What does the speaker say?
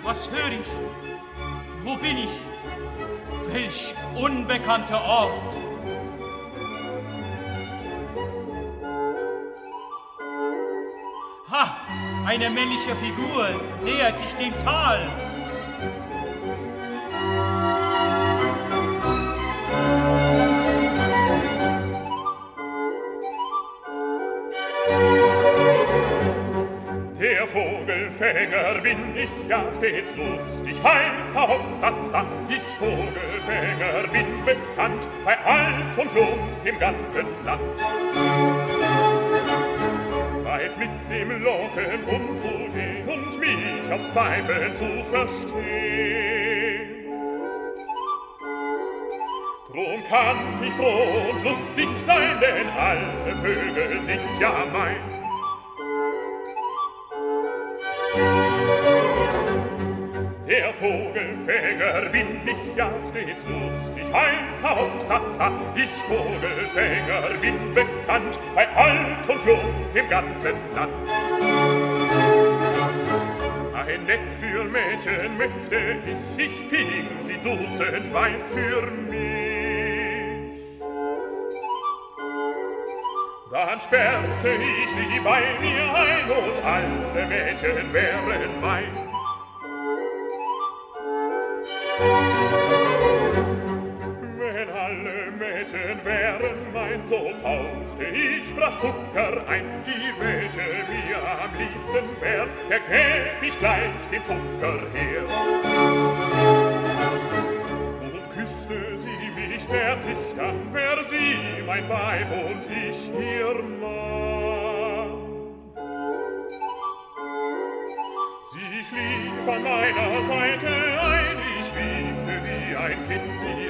Was hör ich? Wo bin ich? Welch unbekannter Ort? Ha! Eine männliche Figur nähert sich dem Tal. Der Vogelfänger bin ich ja stets lustig, heiß Hauptsassa. Ich Vogelfänger bin bekannt, bei alt und jung im ganzen Land. Weiß mit dem Locken umzugehen und mich aufs Pfeifen zu verstehen. Drum kann ich froh und lustig sein, denn alle Vögel sind ja mein. Der Vogelfänger bin ich ja stets lustig, heiß Hauptsassa. Ich Vogelfänger bin bekannt, bei alt und jung im ganzen Land. Ein Netz für Mädchen möchte ich fing sie dutzend weiß für mich. Dann sperrte ich sie bei mir ein und alle Mädchen wären mein. Wenn alle Mädchen wären mein, so tauschte ich brav Zucker ein. Die welche mir am liebsten wär, der gäb ich gleich den Zucker her. Und küsste sie mich zärtlich, dann wär sie mein Weib und ich ihr Mann. Sie schlief an meiner Seite ein, ich wiegte wie ein Kind sie